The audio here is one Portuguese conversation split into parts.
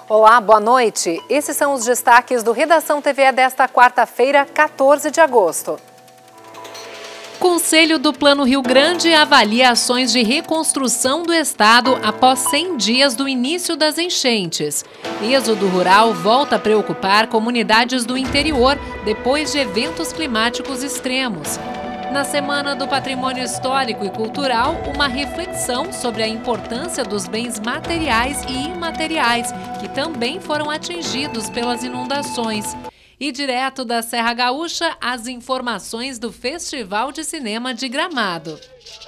Olá, boa noite. Esses são os destaques do Redação TV desta quarta-feira, 14 de agosto. Conselho do Plano Rio Grande avalia ações de reconstrução do estado após 100 dias do início das enchentes. Êxodo rural volta a preocupar comunidades do interior depois de eventos climáticos extremos. Na Semana do Patrimônio Histórico e Cultural, uma reflexão sobre a importância dos bens materiais e imateriais, que também foram atingidos pelas inundações. E direto da Serra Gaúcha, as informações do Festival de Cinema de Gramado.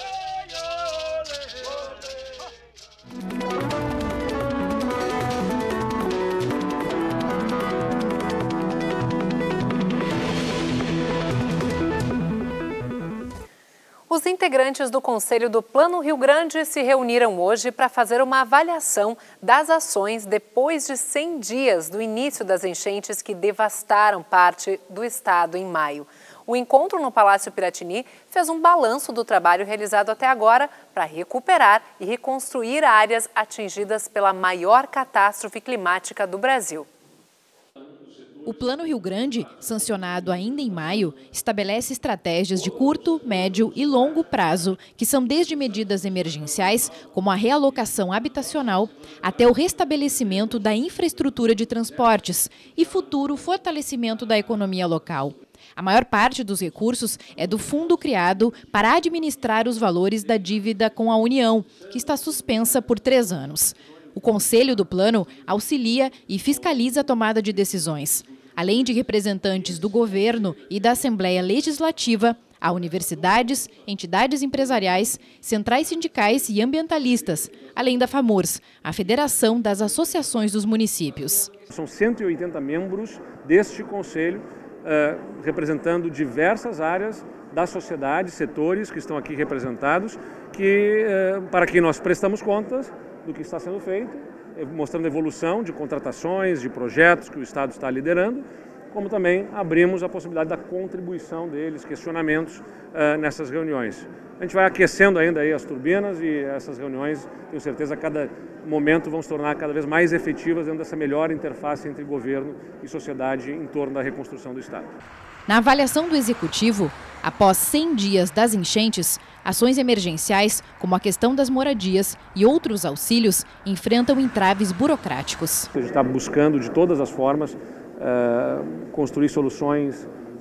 Os integrantes do Conselho do Plano Rio Grande se reuniram hoje para fazer uma avaliação das ações depois de 100 dias do início das enchentes que devastaram parte do estado em maio. O encontro no Palácio Piratini fez um balanço do trabalho realizado até agora para recuperar e reconstruir áreas atingidas pela maior catástrofe climática do Brasil. O Plano Rio Grande, sancionado ainda em maio, estabelece estratégias de curto, médio e longo prazo, que são desde medidas emergenciais, como a realocação habitacional, até o restabelecimento da infraestrutura de transportes e futuro fortalecimento da economia local. A maior parte dos recursos é do fundo criado para administrar os valores da dívida com a União, que está suspensa por 3 anos. O Conselho do Plano auxilia e fiscaliza a tomada de decisões. Além de representantes do governo e da Assembleia Legislativa, há universidades, entidades empresariais, centrais sindicais e ambientalistas, além da FAMURS, a Federação das Associações dos Municípios. São 180 membros deste conselho, representando diversas áreas da sociedade, setores que estão aqui representados, para quem nós prestamos contas do que está sendo feito, mostrando a evolução de contratações, de projetos que o Estado está liderando, como também abrimos a possibilidade da contribuição deles, questionamentos nessas reuniões. A gente vai aquecendo ainda aí as turbinas e essas reuniões, tenho certeza, a cada momento vão se tornar cada vez mais efetivas dentro dessa melhor interface entre governo e sociedade em torno da reconstrução do Estado. Na avaliação do Executivo, após 100 dias das enchentes, ações emergenciais, como a questão das moradias e outros auxílios, enfrentam entraves burocráticos. A gente está buscando de todas as formas construir soluções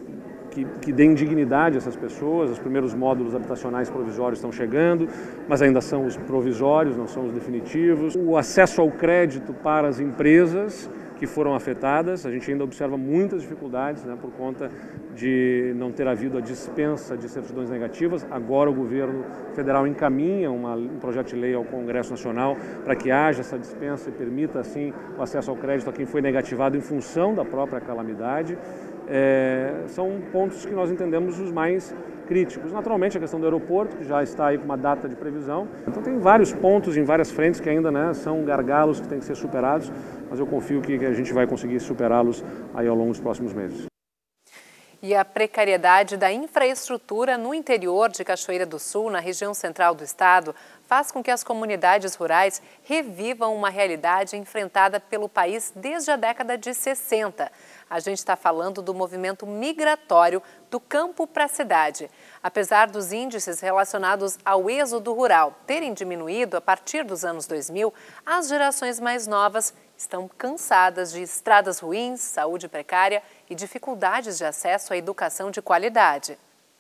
que deem dignidade a essas pessoas. Os primeiros módulos habitacionais provisórios estão chegando, mas ainda são os provisórios, não são os definitivos. O acesso ao crédito para as empresas que foram afetadas, a gente ainda observa muitas dificuldades, por conta de não ter havido a dispensa de certidões negativas. Agora o governo federal encaminha um projeto de lei ao Congresso Nacional para que haja essa dispensa e permita, assim, o acesso ao crédito a quem foi negativado em função da própria calamidade. São pontos que nós entendemos os mais críticos. Naturalmente, a questão do aeroporto, que já está aí com uma data de previsão. Então tem vários pontos em várias frentes que ainda são gargalos que têm que ser superados, mas eu confio que a gente vai conseguir superá-los aí ao longo dos próximos meses. E a precariedade da infraestrutura no interior de Cachoeira do Sul, na região central do estado, faz com que as comunidades rurais revivam uma realidade enfrentada pelo país desde a década de 60. A gente está falando do movimento migratório do campo para a cidade. Apesar dos índices relacionados ao êxodo rural terem diminuído a partir dos anos 2000, as gerações mais novas estão cansadas de estradas ruins, saúde precária e dificuldades de acesso à educação de qualidade.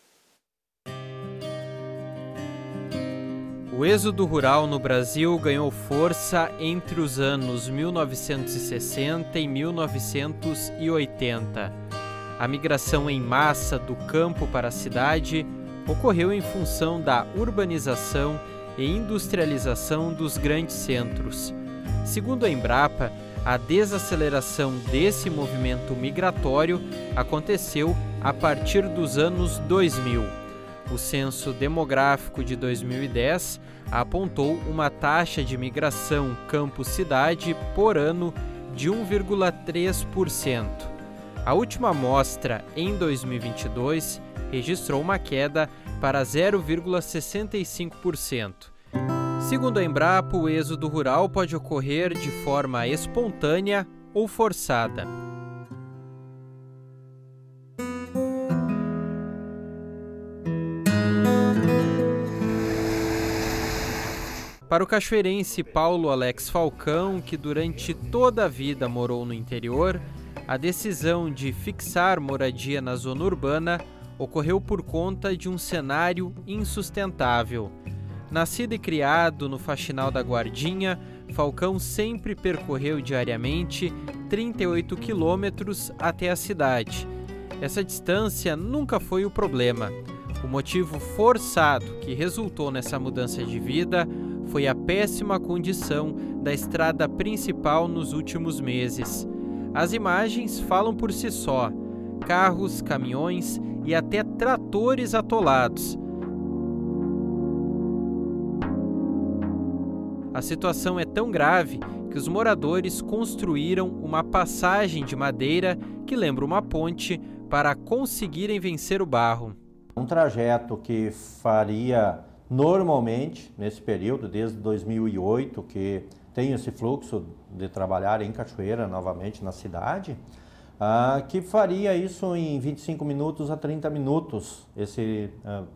O êxodo rural no Brasil ganhou força entre os anos 1960 e 1980. A migração em massa do campo para a cidade ocorreu em função da urbanização e industrialização dos grandes centros. Segundo a Embrapa, a desaceleração desse movimento migratório aconteceu a partir dos anos 2000. O censo demográfico de 2010 apontou uma taxa de migração campo-cidade por ano de 1,3%. A última amostra, em 2022, registrou uma queda para 0,65%. Segundo a Embrapa, o êxodo rural pode ocorrer de forma espontânea ou forçada. Para o cachoeirense Paulo Alex Falcão, que durante toda a vida morou no interior, a decisão de fixar moradia na zona urbana ocorreu por conta de um cenário insustentável. Nascido e criado no Faxinal da Guardinha, Falcão sempre percorreu diariamente 38 quilômetros até a cidade. Essa distância nunca foi o problema. O motivo forçado que resultou nessa mudança de vida foi a péssima condição da estrada principal nos últimos meses. As imagens falam por si só: carros, caminhões e até tratores atolados. A situação é tão grave que os moradores construíram uma passagem de madeira que lembra uma ponte para conseguirem vencer o barro. Um trajeto que faria normalmente nesse período, desde 2008, que tem esse fluxo de trabalhar em Cachoeira novamente na cidade, que faria isso em 25 minutos a 30 minutos, esse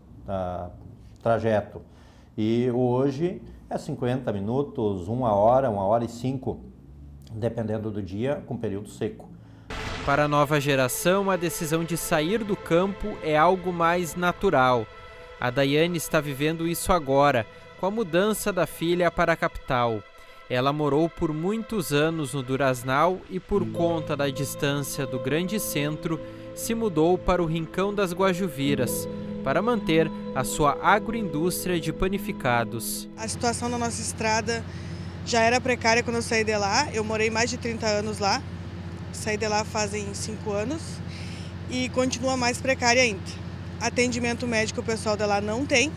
trajeto. E hoje é 50 minutos, 1 hora e 5, dependendo do dia, com período seco. Para a nova geração, a decisão de sair do campo é algo mais natural. A Daiane está vivendo isso agora, com a mudança da filha para a capital. Ela morou por muitos anos no Duraznal e, por conta da distância do grande centro, se mudou para o Rincão das Guajuviras, para manter a sua agroindústria de panificados. A situação da nossa estrada já era precária quando eu saí de lá. Eu morei mais de 30 anos lá, saí de lá fazem 5 anos e continua mais precária ainda. Atendimento médico o pessoal de lá não tem.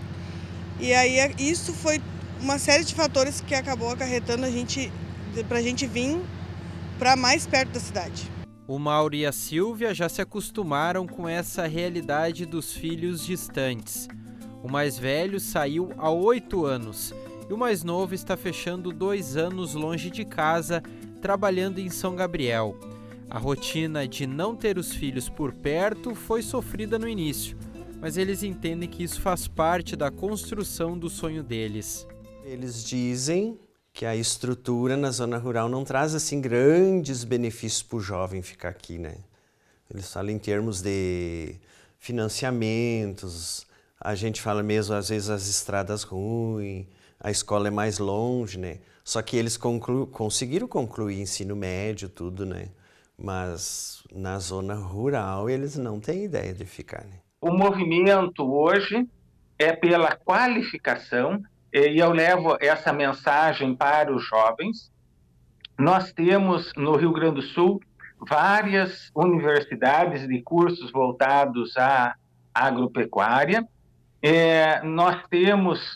E aí isso foi uma série de fatores que acabou acarretando para a gente vir para mais perto da cidade. O Mauro e a Silvia já se acostumaram com essa realidade dos filhos distantes. O mais velho saiu há 8 anos e o mais novo está fechando 2 anos longe de casa, trabalhando em São Gabriel. A rotina de não ter os filhos por perto foi sofrida no início, mas eles entendem que isso faz parte da construção do sonho deles. Eles dizem que a estrutura na zona rural não traz assim grandes benefícios para o jovem ficar aqui, né? Eles falam em termos de financiamentos, a gente fala mesmo às vezes as estradas ruins, a escola é mais longe, né? Só que eles conseguiram concluir ensino médio, tudo, né? Mas na zona rural eles não têm ideia de ficar, né? O movimento hoje é pela qualificação, e eu levo essa mensagem para os jovens. Nós temos no Rio Grande do Sul várias universidades de cursos voltados à agropecuária. Nós temos,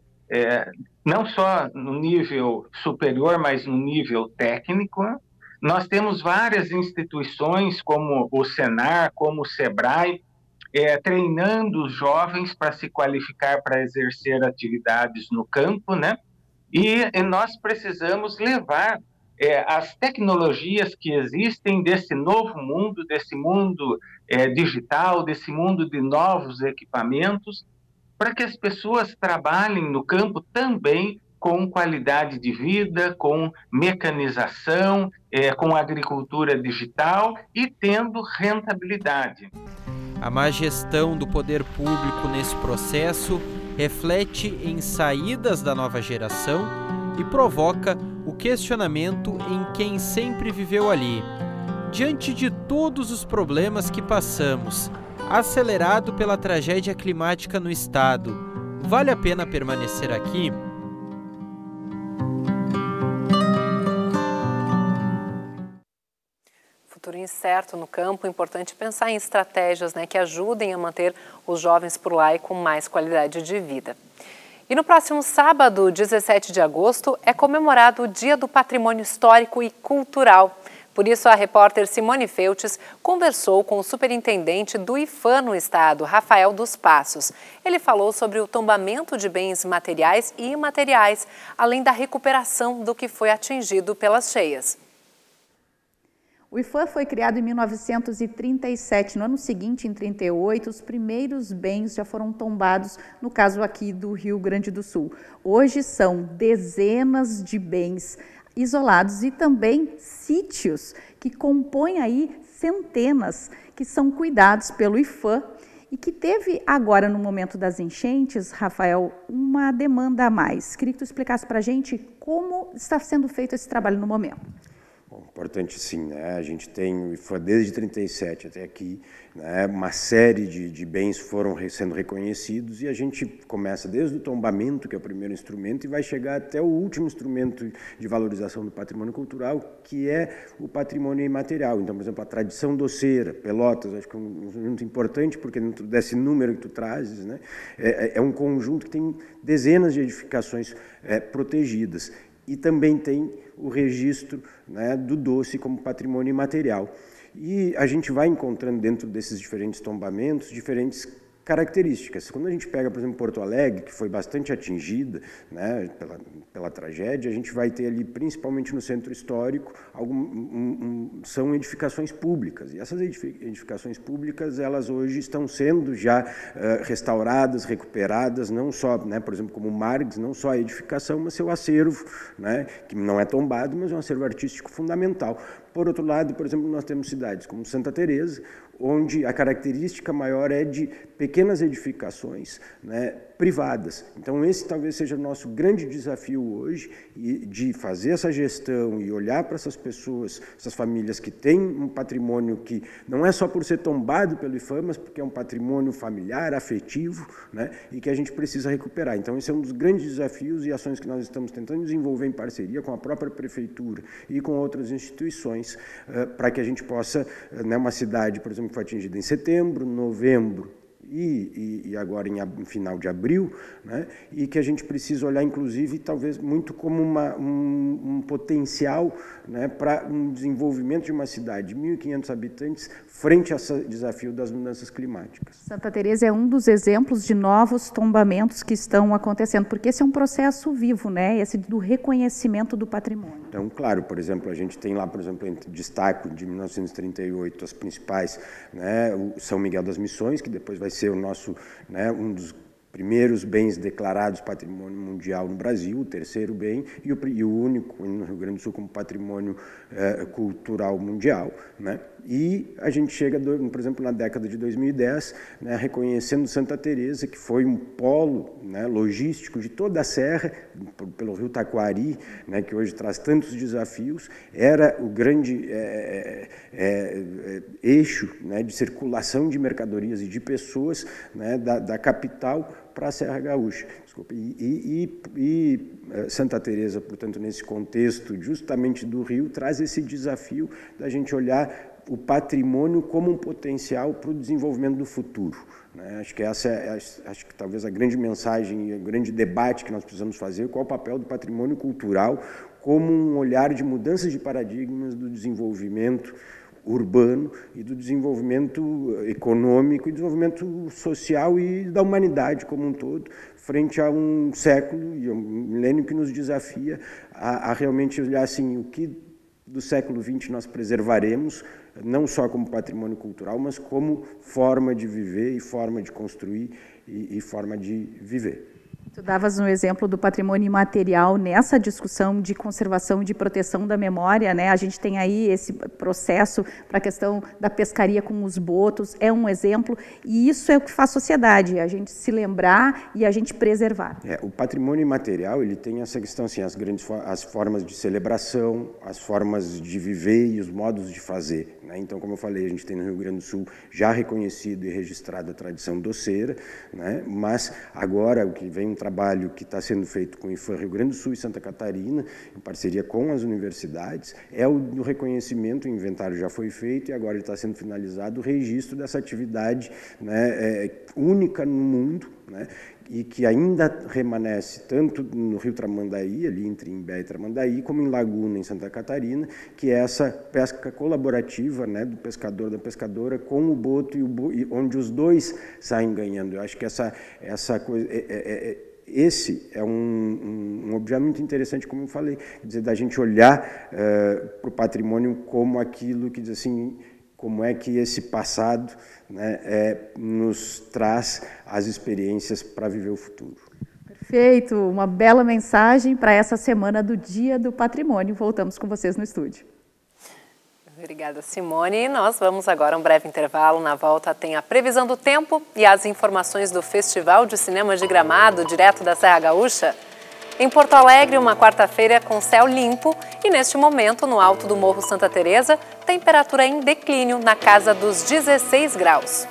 não só no nível superior, mas no nível técnico. Nós temos várias instituições como o Senar, como o Sebrae, treinando os jovens para se qualificar para exercer atividades no campo, né? E nós precisamos levar as tecnologias que existem desse novo mundo, desse mundo digital, desse mundo de novos equipamentos, para que as pessoas trabalhem no campo também com qualidade de vida, com mecanização, com agricultura digital e tendo rentabilidade. A má gestão do poder público nesse processo reflete em saídas da nova geração e provoca o questionamento em quem sempre viveu ali. Diante de todos os problemas que passamos, acelerado pela tragédia climática no estado, vale a pena permanecer aqui? Futuro incerto no campo, importante pensar em estratégias, que ajudem a manter os jovens por lá e com mais qualidade de vida. E no próximo sábado, 17 de agosto, é comemorado o Dia do Patrimônio Histórico e Cultural. Por isso, a repórter Simone Feltes conversou com o superintendente do IPHAN no estado, Rafael dos Passos. Ele falou sobre o tombamento de bens materiais e imateriais, além da recuperação do que foi atingido pelas cheias. O IPHAN foi criado em 1937. No ano seguinte, em 1938, os primeiros bens já foram tombados, no caso aqui do Rio Grande do Sul. Hoje são dezenas de bens isolados e também sítios que compõem aí centenas que são cuidados pelo IPHAN e que teve agora, no momento das enchentes, Rafael, uma demanda a mais. Queria que tu explicasse para a gente como está sendo feito esse trabalho no momento. Bom, importante sim, né? A gente tem o IPHAN desde 1937 até aqui, né? Uma série de bens foram sendo reconhecidos e a gente começa desde o tombamento, que é o primeiro instrumento, e vai chegar até o último instrumento de valorização do patrimônio cultural, que é o patrimônio imaterial. Então, por exemplo, a tradição doceira, Pelotas, acho que é um conjunto importante, porque dentro desse número que tu trazes, né? É um conjunto que tem dezenas de edificações protegidas. E também tem o registro, né, do doce como patrimônio imaterial. E a gente vai encontrando dentro desses diferentes tombamentos diferentes características. Quando a gente pega, por exemplo, Porto Alegre, que foi bastante atingida, né, pela tragédia, a gente vai ter ali, principalmente no centro histórico, são edificações públicas. E essas edificações públicas, elas hoje estão sendo já restauradas, recuperadas, não só, né, por exemplo, como o Margs, não só a edificação, mas seu acervo, né, que não é tombado, mas é um acervo artístico fundamental. Por outro lado, por exemplo, nós temos cidades como Santa Teresa, onde a característica maior é de pequenas edificações, né, privadas. Então, esse talvez seja o nosso grande desafio hoje, de fazer essa gestão e olhar para essas pessoas, essas famílias que têm um patrimônio que não é só por ser tombado pelo IPHAN, mas porque é um patrimônio familiar, afetivo, né, e que a gente precisa recuperar. Então, esse é um dos grandes desafios e ações que nós estamos tentando desenvolver em parceria com a própria prefeitura e com outras instituições, para que a gente possa, né, uma cidade, por exemplo, que foi atingida em setembro, novembro, e agora em final de abril, né, e que a gente precisa olhar, inclusive, talvez muito como um potencial, né, para um desenvolvimento de uma cidade de 1.500 habitantes frente a esse desafio das mudanças climáticas. Santa Teresa é um dos exemplos de novos tombamentos que estão acontecendo, porque esse é um processo vivo, né, esse do reconhecimento do patrimônio. Então, claro, por exemplo, a gente tem lá, por exemplo, destaque de 1938, as principais, né, o São Miguel das Missões, que depois vai ser o nosso, né, um dos primeiros bens declarados patrimônio mundial no Brasil, o terceiro bem e o único no Rio Grande do Sul como patrimônio cultural mundial, né? E a gente chega, por exemplo, na década de 2010, né, reconhecendo Santa Teresa, que foi um polo, né, logístico de toda a serra, pelo rio Taquari, né, que hoje traz tantos desafios, era o grande eixo, né, de circulação de mercadorias e de pessoas, né, da capital para a Serra Gaúcha. Desculpa. E Santa Teresa, portanto, nesse contexto justamente do Rio, traz esse desafio da gente olhar o patrimônio como um potencial para o desenvolvimento do futuro, né? Acho que essa acho que talvez a grande mensagem e o grande debate que nós precisamos fazer, qual é o papel do patrimônio cultural como um olhar de mudanças de paradigmas do desenvolvimento urbano e do desenvolvimento econômico e desenvolvimento social e da humanidade como um todo, frente a um século e um milênio que nos desafia a realmente olhar assim, o que do século XX nós preservaremos, não só como patrimônio cultural, mas como forma de viver e forma de construir e forma de viver. Tu davas um exemplo do patrimônio imaterial nessa discussão de conservação e de proteção da memória, né? A gente tem aí esse processo para a questão da pescaria com os botos, é um exemplo, e isso é o que faz sociedade, a gente se lembrar e a gente preservar. O patrimônio imaterial, ele tem essa questão, assim, as formas de celebração, as formas de viver e os modos de fazer, né? Então, como eu falei, a gente tem no Rio Grande do Sul já reconhecido e registrado a tradição doceira, né? Mas agora o que vem um trabalho que está sendo feito com o IPHAN Rio Grande do Sul e Santa Catarina, em parceria com as universidades, é o do reconhecimento, o inventário já foi feito e agora está sendo finalizado o registro dessa atividade, né, única no mundo, né, e que ainda remanesce tanto no Rio Tramandaí, ali entre Imbé e Tramandaí, como em Laguna, em Santa Catarina, que é essa pesca colaborativa, né, do pescador, da pescadora, com o boto, onde os dois saem ganhando. Eu acho que essa coisa... Esse é um objeto muito interessante, como eu falei, quer dizer, da gente olhar para o patrimônio como aquilo que diz assim, como é que esse passado, né, nos traz as experiências para viver o futuro. Perfeito, uma bela mensagem para essa semana do Dia do Patrimônio. Voltamos com vocês no estúdio. Obrigada, Simone. Nós vamos agora a um breve intervalo. Na volta tem a previsão do tempo e as informações do Festival de Cinema de Gramado, direto da Serra Gaúcha. Em Porto Alegre, uma quarta-feira com céu limpo e, neste momento, no alto do Morro Santa Teresa, temperatura em declínio na casa dos 16 graus.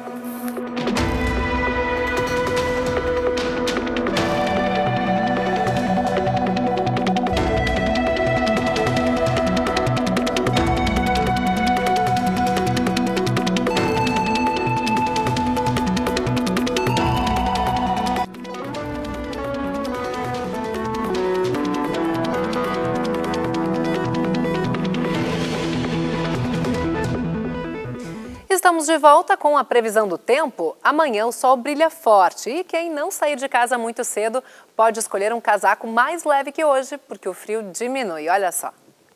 Estamos de volta com a previsão do tempo. Amanhã o sol brilha forte e quem não sair de casa muito cedo pode escolher um casaco mais leve que hoje, porque o frio diminui. Olha só.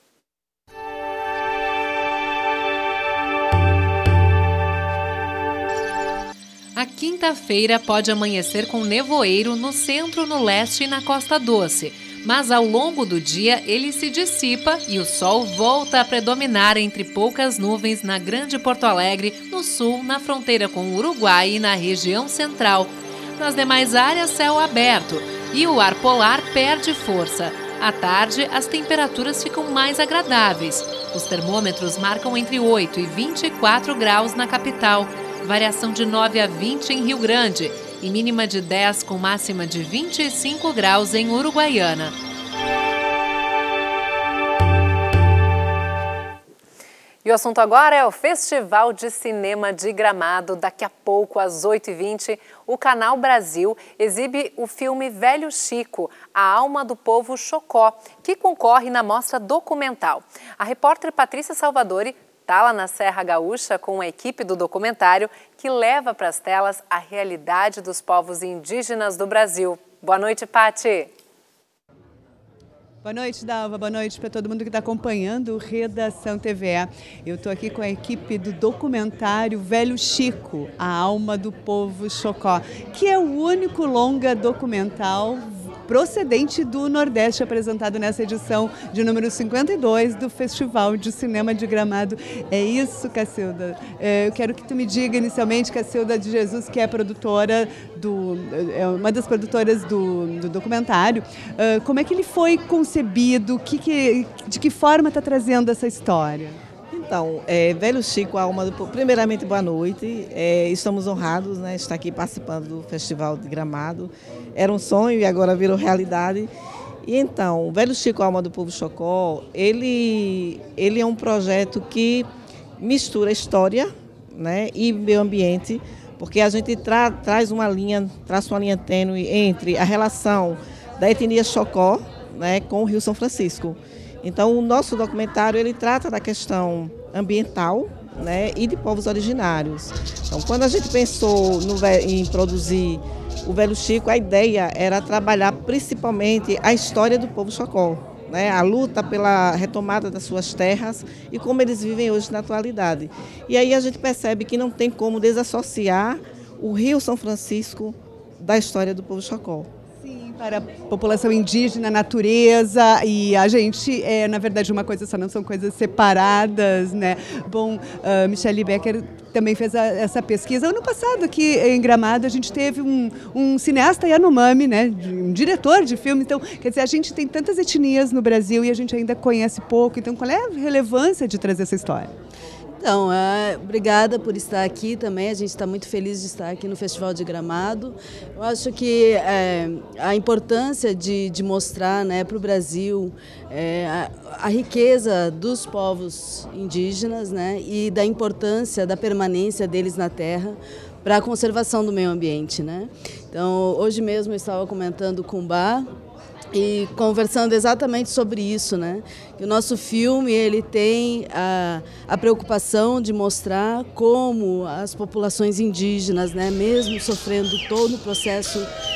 A quinta-feira pode amanhecer com nevoeiro no centro, no leste e na Costa Doce. Mas ao longo do dia ele se dissipa e o sol volta a predominar entre poucas nuvens na Grande Porto Alegre, no sul, na fronteira com o Uruguai e na região central. Nas demais áreas, céu aberto e o ar polar perde força. À tarde, as temperaturas ficam mais agradáveis. Os termômetros marcam entre 8 e 24 graus na capital, variação de 9 a 20 em Rio Grande e mínima de 10 com máxima de 25 graus em Uruguaiana. E o assunto agora é o Festival de Cinema de Gramado. Daqui a pouco, às 8h20, o Canal Brasil exibe o filme Velho Chico, A Alma do Povo Chocó, que concorre na mostra documental. A repórter Patrícia Salvadori está lá na Serra Gaúcha com a equipe do documentário que leva para as telas a realidade dos povos indígenas do Brasil. Boa noite, Pati. Boa noite, Dalva. Boa noite para todo mundo que está acompanhando o Redação TVE. Eu estou aqui com a equipe do documentário Velho Chico, A Alma do Povo Chocó, que é o único longa documental procedente do Nordeste, apresentado nessa edição de número 52 do Festival de Cinema de Gramado. É isso, Cacilda. Eu quero que tu me diga inicialmente, Cacilda de Jesus, que é produtora uma das produtoras do documentário, como é que ele foi concebido, de que forma está trazendo essa história? Então, Velho Chico, a Alma do Povo, primeiramente, boa noite. Estamos honrados, né, estar aqui participando do Festival de Gramado. Era um sonho e agora virou realidade. E então, Velho Chico, a Alma do Povo Chocó, ele é um projeto que mistura história, né, e meio ambiente, porque a gente traça uma linha tênue entre a relação da etnia Chocó, né, com o Rio São Francisco. Então, o nosso documentário ele trata da questão ambiental, né, e de povos originários. Então, quando a gente pensou em produzir o Velho Chico, a ideia era trabalhar principalmente a história do povo Chocó, né, a luta pela retomada das suas terras e como eles vivem hoje na atualidade. E aí a gente percebe que não tem como desassociar o Rio São Francisco da história do povo Chocó. Para a população indígena, a natureza e a gente na verdade, uma coisa só, não são coisas separadas, né? Bom, Michele Becker também fez essa pesquisa. Ano passado, aqui em Gramado, a gente teve um cineasta Yanomami, né? Um diretor de filme. Então, quer dizer, a gente tem tantas etnias no Brasil e a gente ainda conhece pouco. Então, qual é a relevância de trazer essa história? Então, obrigada por estar aqui também, a gente está muito feliz de estar aqui no Festival de Gramado. Eu acho que a importância de mostrar, né, para o Brasil a riqueza dos povos indígenas, né, e da importância da permanência deles na terra, para a conservação do meio ambiente, né? Então, hoje mesmo eu estava comentando com o Bá e conversando exatamente sobre isso, né? Que o nosso filme ele tem a preocupação de mostrar como as populações indígenas, né, mesmo sofrendo todo o processo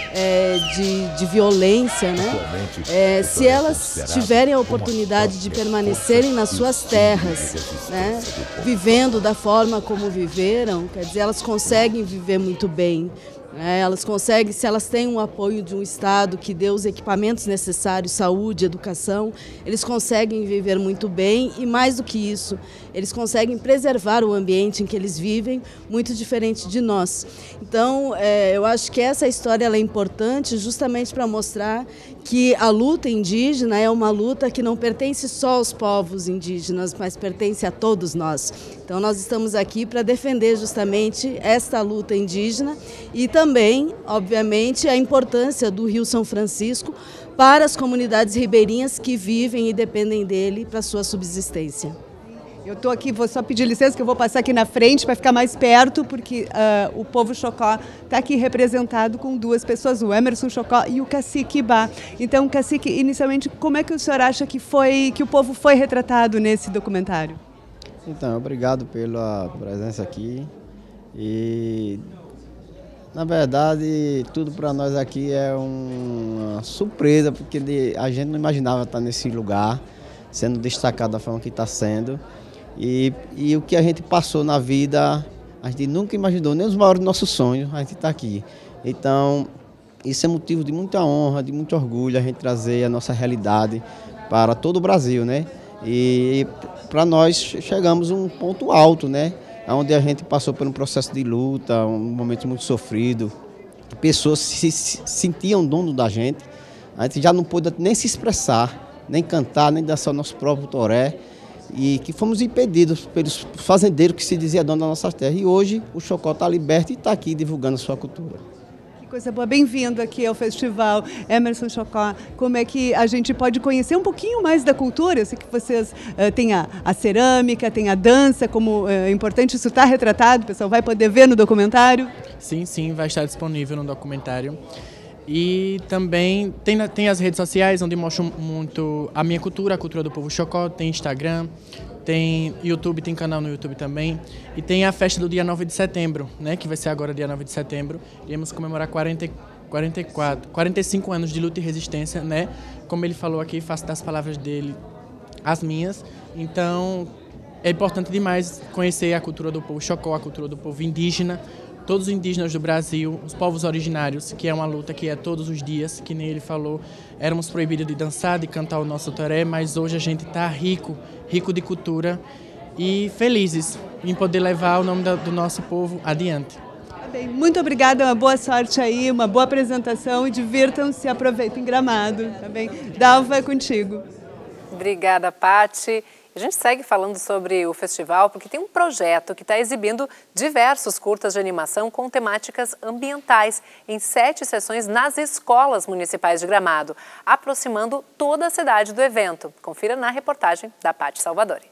de violência, né, se elas tiverem a oportunidade de permanecerem nas suas terras, né, vivendo da forma como viveram, quer dizer, elas conseguem viver muito bem. Elas conseguem, se elas têm um apoio de um Estado que dê os equipamentos necessários, saúde, educação, eles conseguem viver muito bem e, mais do que isso, eles conseguem preservar o ambiente em que eles vivem, muito diferente de nós. Então, eu acho que essa história ela é importante justamente para mostrar que a luta indígena é uma luta que não pertence só aos povos indígenas, mas pertence a todos nós. Então, nós estamos aqui para defender justamente esta luta indígena e também, obviamente, a importância do Rio São Francisco para as comunidades ribeirinhas que vivem e dependem dele para a sua subsistência. Eu estou aqui, vou só pedir licença que eu vou passar aqui na frente para ficar mais perto, porque o povo Chocó está aqui representado com duas pessoas, o Emerson Chocó e o Cacique Bá. Então, Cacique, inicialmente, como é que o senhor acha que o povo foi retratado nesse documentário? Então, obrigado pela presença aqui e, na verdade, tudo para nós aqui é uma surpresa, porque a gente não imaginava estar nesse lugar, sendo destacado da forma que está sendo. E o que a gente passou na vida, a gente nunca imaginou, nem os maiores dos nossos sonhos, a gente está aqui. Então, isso é motivo de muita honra, de muito orgulho, a gente trazer a nossa realidade para todo o Brasil, né? E para nós chegamos a um ponto alto, né? Onde a gente passou por um processo de luta, um momento muito sofrido, pessoas se sentiam dono da gente, a gente já não pôde nem se expressar, nem cantar, nem dançar o nosso próprio toré, e que fomos impedidos pelos fazendeiros que se dizia dono da nossa terra. E hoje o Chocó está liberto e está aqui divulgando a sua cultura. Que coisa boa, bem-vindo aqui ao festival Emerson Chocó. Como é que a gente pode conhecer um pouquinho mais da cultura? Eu sei que vocês têm a cerâmica, tem a dança, como é importante, isso está retratado, o pessoal vai poder ver no documentário? Sim, vai estar disponível no documentário. E também tem as redes sociais onde mostram muito a minha cultura, a cultura do povo Chocó, tem Instagram, tem YouTube, tem canal no YouTube também. E tem a festa do dia 9 de setembro, né, que vai ser agora dia 9 de setembro. Iremos comemorar 45 anos de luta e resistência, né? Como ele falou aqui, faço das palavras dele as minhas. Então, é importante demais conhecer a cultura do povo Chocó, a cultura do povo indígena, todos os indígenas do Brasil, os povos originários, que é uma luta que é todos os dias, que nem ele falou, éramos proibidos de dançar, de cantar o nosso toré, mas hoje a gente está rico de cultura e felizes em poder levar o nome do nosso povo adiante. Bem, muito obrigada, uma boa sorte aí, uma boa apresentação e divirtam-se, aproveitem Gramado, tá bem? Dalva, é contigo. Obrigada, Paty. A gente segue falando sobre o festival porque tem um projeto que está exibindo diversos curtas de animação com temáticas ambientais em 7 sessões nas escolas municipais de Gramado, aproximando toda a cidade do evento. Confira na reportagem da Paty Salvadori.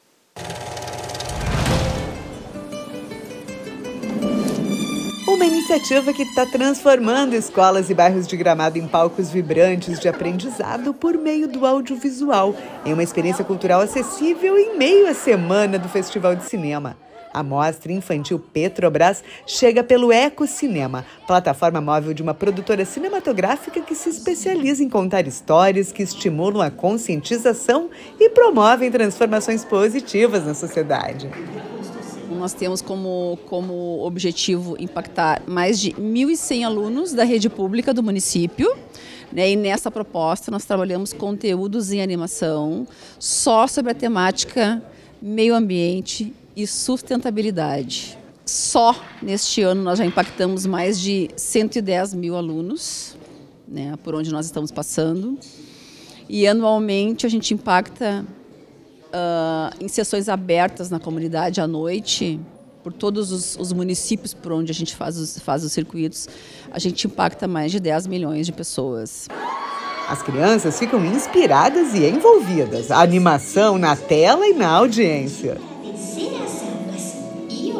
Uma iniciativa que está transformando escolas e bairros de Gramado em palcos vibrantes de aprendizado por meio do audiovisual, em uma experiência cultural acessível em meio à semana do Festival de Cinema. A mostra infantil Petrobras chega pelo Ecocinema, plataforma móvel de uma produtora cinematográfica que se especializa em contar histórias que estimulam a conscientização e promovem transformações positivas na sociedade. Nós temos como objetivo impactar mais de 1.100 alunos da rede pública do município, né? E nessa proposta nós trabalhamos conteúdos em animação só sobre a temática meio ambiente e sustentabilidade. Só neste ano nós já impactamos mais de 110 mil alunos, né, por onde nós estamos passando. E anualmente a gente impacta em sessões abertas na comunidade à noite, por todos os municípios por onde a gente faz os circuitos, a gente impacta mais de 10 milhões de pessoas. As crianças ficam inspiradas e envolvidas. A animação na tela e na audiência. E hoje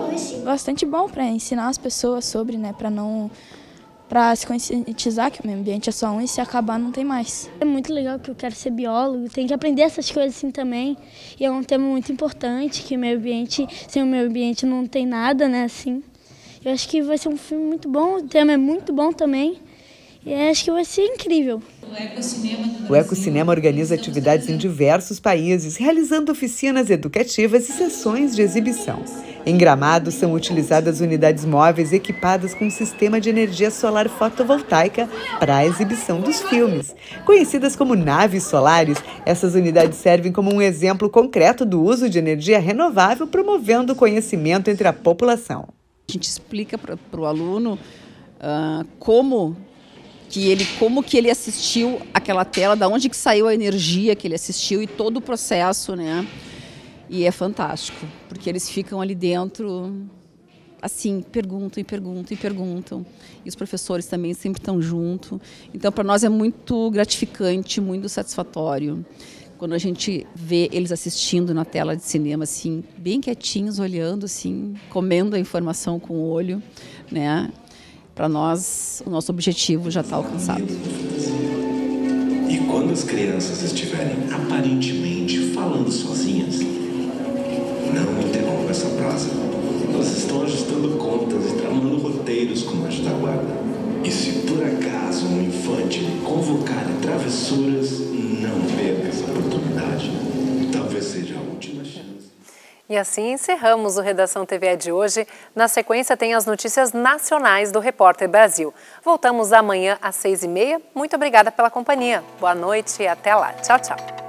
bastante bom para ensinar as pessoas sobre, né, para se conscientizar que o meio ambiente é só um e se acabar não tem mais. É muito legal que eu quero ser biólogo, tem que aprender essas coisas assim também. E é um tema muito importante, que o meio ambiente, sem o meio ambiente não tem nada, né, assim. Eu acho que vai ser um filme muito bom, o tema é muito bom também. E acho que vai ser incrível. O Ecocinema organiza atividades em diversos países, realizando oficinas educativas e sessões de exibição. Em Gramado, são utilizadas unidades móveis equipadas com um sistema de energia solar fotovoltaica para a exibição dos filmes. Conhecidas como naves solares, essas unidades servem como um exemplo concreto do uso de energia renovável, promovendo o conhecimento entre a população. A gente explica para o aluno como que ele assistiu aquela tela, da onde que saiu a energia que ele assistiu e todo o processo, né? E é fantástico, porque eles ficam ali dentro, assim, perguntam e perguntam e perguntam. E os professores também sempre estão junto. Então, para nós é muito gratificante, muito satisfatório quando a gente vê eles assistindo na tela de cinema, assim, bem quietinhos, olhando, assim, comendo a informação com o olho, né? Para nós, o nosso objetivo já está alcançado. E quando as crianças estiverem aparentemente falando sozinhas, não interrompa essa prosa. Elas estão ajustando contas e tramando roteiros com a ajuda da guarda. E se por acaso um infante convocar travessuras, não perca essa oportunidade. Talvez seja a última chance. E assim encerramos o Redação TVE de hoje. Na sequência tem as notícias nacionais do Repórter Brasil. Voltamos amanhã às 6h30. Muito obrigada pela companhia. Boa noite e até lá. Tchau, tchau.